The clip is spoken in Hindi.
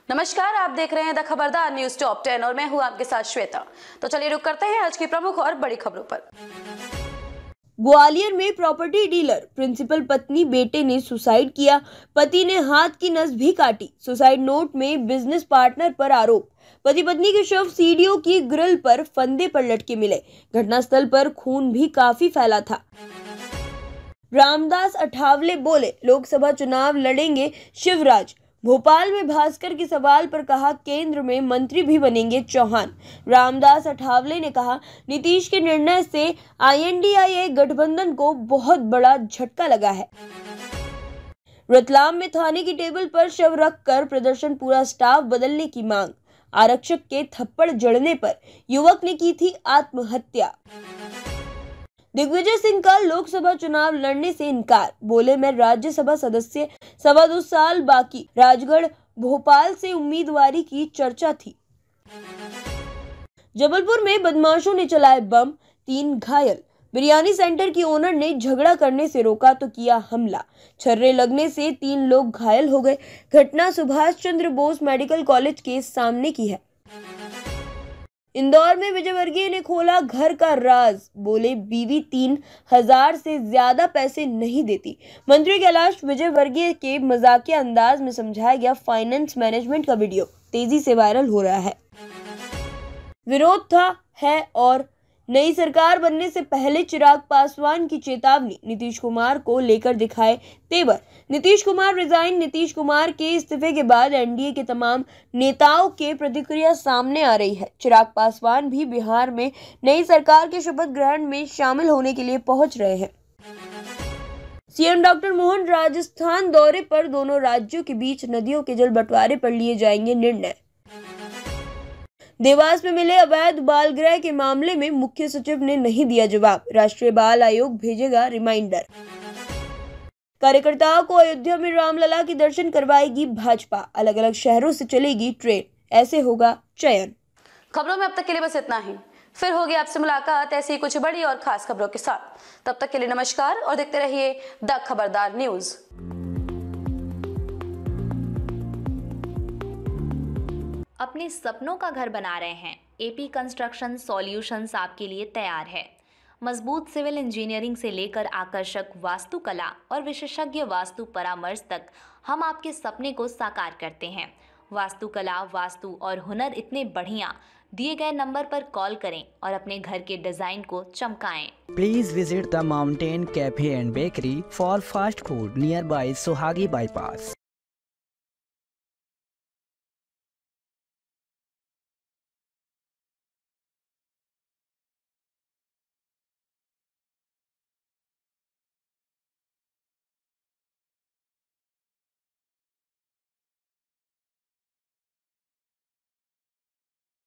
नमस्कार, आप देख रहे हैं द खबरदार न्यूज टॉप 10 और मैं हूं आपके साथ श्वेता। तो चलिए रुक करते हैं आज की प्रमुख और बड़ी खबरों पर। ग्वालियर में प्रॉपर्टी डीलर प्रिंसिपल पत्नी बेटे ने सुसाइड किया, पति ने हाथ की नस भी काटी। सुसाइड नोट में बिजनेस पार्टनर पर आरोप। पति पत्नी के शव सीडीओ की ग्रिल पर फंदे पर लटके मिले। घटनास्थल पर खून भी काफी फैला था। रामदास अठावले बोले, लोकसभा चुनाव लड़ेंगे शिवराज। भोपाल में भास्कर के सवाल पर कहा, केंद्र में मंत्री भी बनेंगे चौहान। रामदास अठावले ने कहा, नीतीश के निर्णय से INDIA गठबंधन को बहुत बड़ा झटका लगा है। रतलाम में थाने की टेबल पर शव रखकर प्रदर्शन, पूरा स्टाफ बदलने की मांग। आरक्षक के थप्पड़ जड़ने पर युवक ने की थी आत्महत्या। दिग्विजय सिंह का लोकसभा चुनाव लड़ने से इनकार, बोले मैं राज्यसभा सदस्य 2.25 साल बाकी। राजगढ़ भोपाल से उम्मीदवारी की चर्चा थी। जबलपुर में बदमाशों ने चलाए बम, 3 घायल। बिरयानी सेंटर की ओनर ने झगड़ा करने से रोका तो किया हमला। छर्रे लगने से 3 लोग घायल हो गए। घटना सुभाष चंद्र बोस मेडिकल कॉलेज के सामने की है। इंदौर में विजयवर्गीय ने खोला घर का राज, बोले बीवी 3,000 से ज्यादा पैसे नहीं देती। मंत्री कैलाश विजयवर्गीय के मजाकिया अंदाज में समझाया गया फाइनेंस मैनेजमेंट का वीडियो तेजी से वायरल हो रहा है। विरोध था, है और नई सरकार बनने से पहले चिराग पासवान की चेतावनी, नीतीश कुमार को लेकर दिखाए तेवर। नीतीश कुमार रिजाइन। नीतीश कुमार के इस्तीफे के बाद एनडीए के तमाम नेताओं के प्रतिक्रिया सामने आ रही है। चिराग पासवान भी बिहार में नई सरकार के शपथ ग्रहण में शामिल होने के लिए पहुंच रहे हैं। सीएम डॉक्टर मोहन राजस्थान दौरे पर, दोनों राज्यों के बीच नदियों के जल बंटवारे पर लिए जाएंगे निर्णय। देवास में मिले अवैध बाल गृह के मामले में मुख्य सचिव ने नहीं दिया जवाब। राष्ट्रीय बाल आयोग भेजेगा रिमाइंडर। कार्यकर्ताओं को अयोध्या में रामलला के दर्शन करवाएगी भाजपा। अलग अलग शहरों से चलेगी ट्रेन, ऐसे होगा चयन। खबरों में अब तक के लिए बस इतना ही। फिर होगी आपसे मुलाकात ऐसी ही कुछ बड़ी और खास खबरों के साथ। तब तक के लिए नमस्कार और देखते रहिए द खबरदार न्यूज। अपने सपनों का घर बना रहे हैं? AP कंस्ट्रक्शन सॉल्यूशंस आपके लिए तैयार है। मजबूत सिविल इंजीनियरिंग से लेकर आकर्षक वास्तुकला और विशेषज्ञ वास्तु परामर्श तक हम आपके सपने को साकार करते हैं। वास्तुकला, वास्तु और हुनर इतने बढ़िया, दिए गए नंबर पर कॉल करें और अपने घर के डिजाइन को चमकाएं। Please visit the Mountain Cafe and Bakery for fast food nearby Sohagi Bypass.